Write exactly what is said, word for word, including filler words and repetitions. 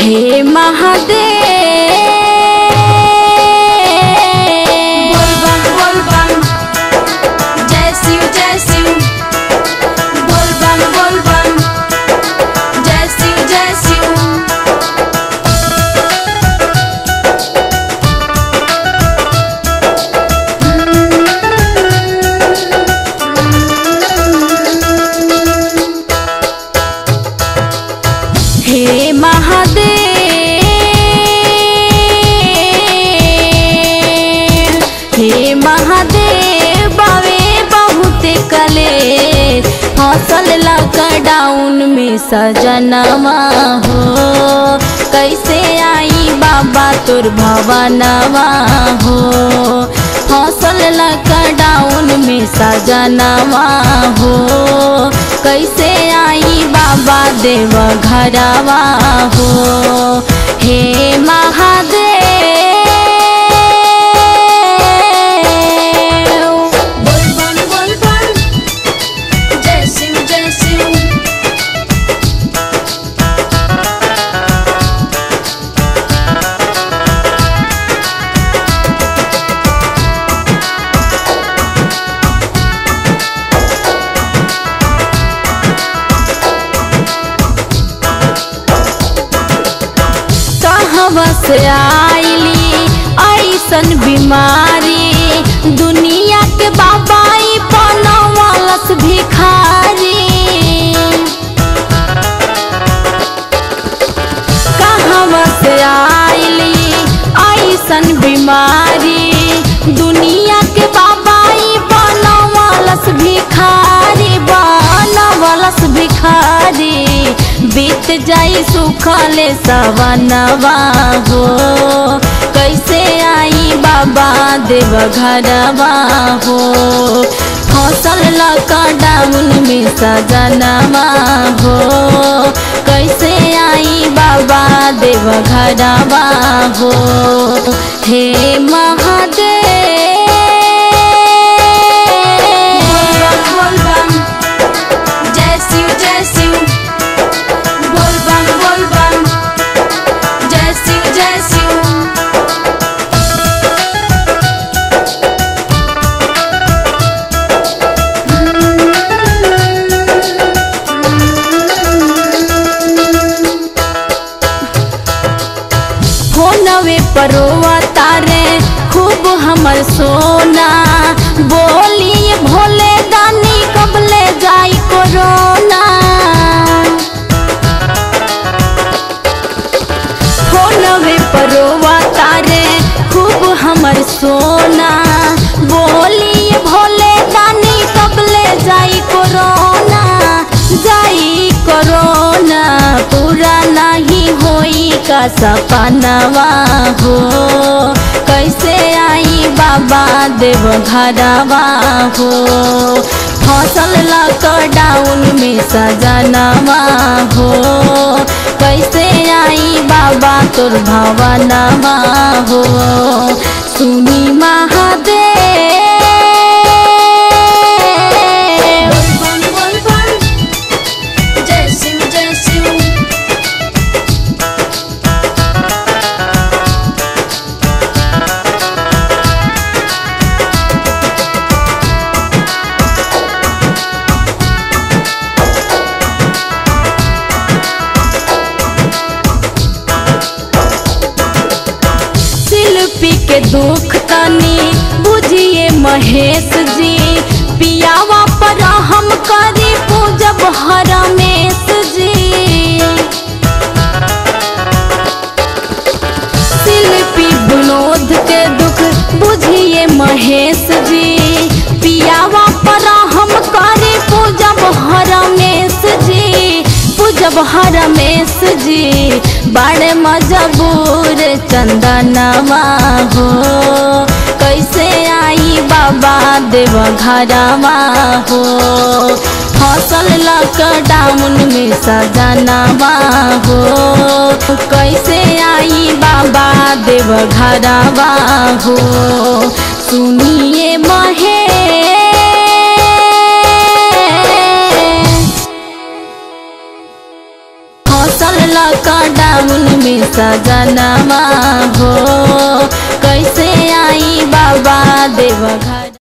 हे महादेव बोल बम बोल बम जय शिव जय शिव बोल बम बोल बम जय शिव जय शिव। हे महादेव हे महादेव बावे बहुत कले फसल लॉकडाउन में सजनवा हो कैसे आई बाबा तोर भवनवा हो फसल लॉकडाउन में सजनवा हो कैसे आई बाबा देव घरवा हो हे महादेव बोल बम बोल बम जय शिव जय शिव। बस आईली ऐसन बीमारी दुनिया के बाबाई बनवलस भिखारी कहाँ से आईली ऐसन बीमारी दुनिया के बाबाई बनवलस भिखारी बनवलस भिखारी बीत जाई सुखले सवनवा हो कैसे आई बाबा देव घरवा हो फसल लॉकडाउन में सजनवा हो कैसे आई बाबा देव घरवा हो हे महादेव बोल बम जय शिव जय शिव बोल बम बोल बम जय शिव जय शिव। फोनवे परोवा तारे खूब हमर सोना बोलिए भोले दानी कबले जाई कोरोना फोनवे परोवा तारे खूब हमर सोना बोलिए भोले दानी कबले जाई कोरोना जाई कोरोना पूरा नहीं होई का सपनवा हो कैसे आई बाबा देव घरवा हो फसल लॉकडाउन में सजनवा हो कैसे आई बाबा तोर भवनवा हो सुनी महादेव बोल बम बोल बम जय शिव जय शिव। शिल्पी के दुख तनी बुझिए महेश जी पियावा पर हम करी पूजब हरमेश जी शिल्पी विनोद के दुख बुझिए महेश जी पियावा पर हम करी पूजब हरमेश जी पूजब हरमेश जी बड़े मजबूर चंदनवा हो कैसे आई बाबा देव घरवा हो फसल लॉकडाउन में सजनवा हो कैसे आई बाबा देव घरवा हो सुनिए महे फसल लॉकडाउन में सजनमा हो, कैसे आई बाबा देवघर।